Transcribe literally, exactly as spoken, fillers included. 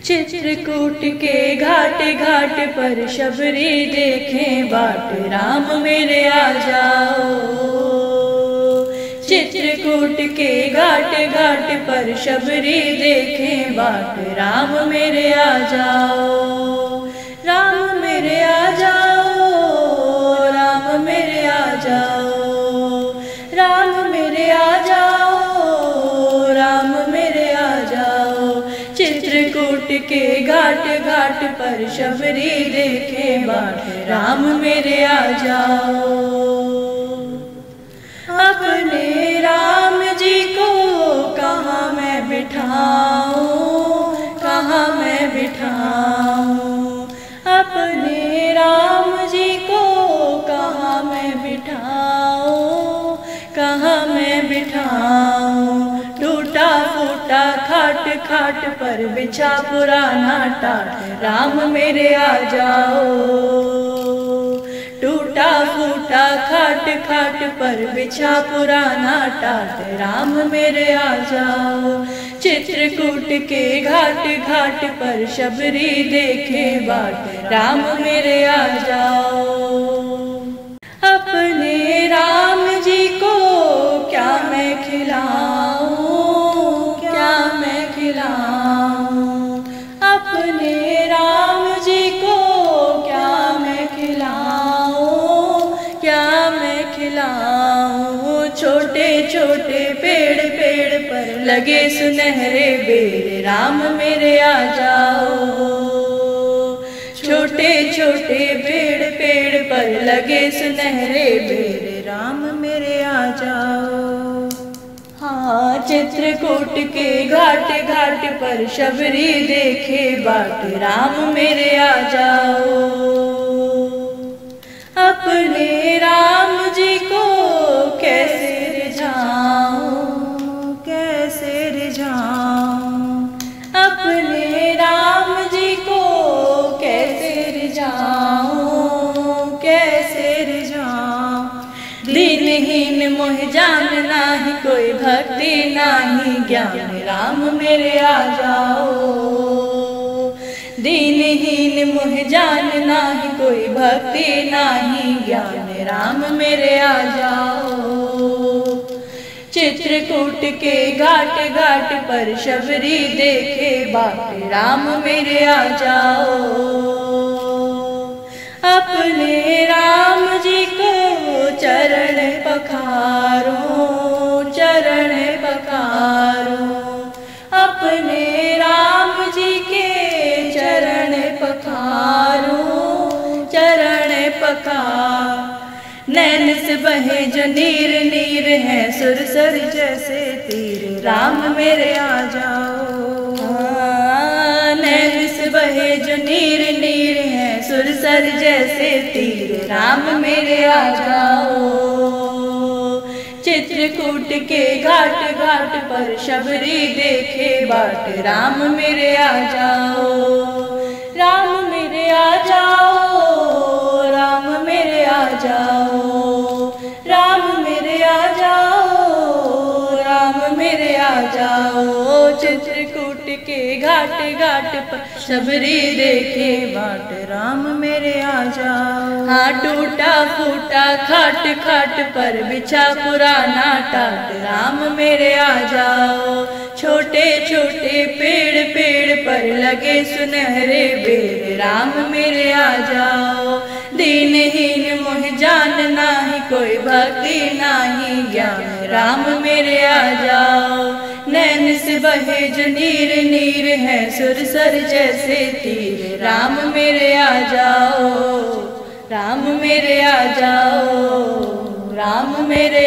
चित्रकूट के घाट घाट पर शबरी देखें बाट, राम मेरे आ जाओ। चित्रकूट के घाट घाट पर शबरी देखें बाट, राम मेरे आ जाओ। राम मेरे आ जाओ, राम मेरे आ जाओ, राम मेरे आ जाओ, राम मेरे आ जाओ। चित्रकूट के घाट घाट पर शबरी देखे बाट, राम मेरे आ जाओ। अपने राम जी को कहाँ मैं बिठाऊं, कहाँ मैं बिठाऊं। अपने राम जी को कहाँ मैं बिठाऊं, कहाँ मैं बिठाऊं। टूटा फूटा खाट खाट पर बिछा पुराना टाट, राम मेरे आ जाओ। टूटा फूटा खाट खाट पर बिछा पुराना टाट, राम मेरे आ जाओ। चित्रकूट के घाट घाट पर शबरी देखे बाट, राम मेरे आ जाओ। अपने राम जी को क्या मैं खिलाऊं, क्या मैं खिलाऊं। अपने राम जी को क्या मैं खिलाऊं, क्या मैं खिलाऊं। छोटे छोटे पेड़ पेड़ पर लगे सुनहरे बेर, राम मेरे आ जाओ। छोटे छोटे पेड़ पेड़ पर लगे सुनहरे बेर, राम मेरे आ जाओ। हाँ, चित्रकूट के घाट घाट पर शबरी देखे बाट, राम मेरे आ जाओ। अपने राम जी को कैसे रिझाऊं, कैसे रिझाऊं। अपने राम जी को कैसे रिझाऊं, कैसे रिझाऊं। दीनहीन मोह जान नाही कोई भक्ति नाही ज्ञान, राम मेरे आ जाओ। दीनहीन मोह जान नाही कोई भक्ति नाही ज्ञान, राम मेरे आ जाओ। चित्रकूट के घाट घाट पर शबरी देखे बाट, राम मेरे आ जाओ। अपने राम जी को चरण पखारो, चरण पखारो। अपने राम जी के चरण पखारो, चरण पखार। नैन से बहे जो नीर नीर है सुरसर जैसे तीर, राम मेरे आ जाओ। नैन से बहे जो नीर नीर है सुरसर जैसे तीर, राम मेरे आ जाओ। चित्रकूट के घाट घाट पर शबरी देखे बाट, राम मेरे आ जाओ। राम मेरे आ जाओ, राम मेरे आ जाओ, राम मेरे आ जाओ, राम मेरे आ जाओ। चित्रकूट के घाट घाट पर शबरी देखे बाट, राम मेरे आ जाओ। हाँ, टूटा फूटा खाट खाट पर बिछा पुराना टाट, राम मेरे आ जाओ। छोटे छोटे पेड़ पेड़ पर लगे सुनहरे बेर, राम मेरे आ जाओ। दीनहीन मोह जान नाही कोई भक्ति नाही ज्ञान, राम मेरे आ जाओ। नैन से बहे जो नीर नीर है सुरसर जैसे तीर, राम मेरे आ जाओ। राम मेरे आ जाओ, राम मेरे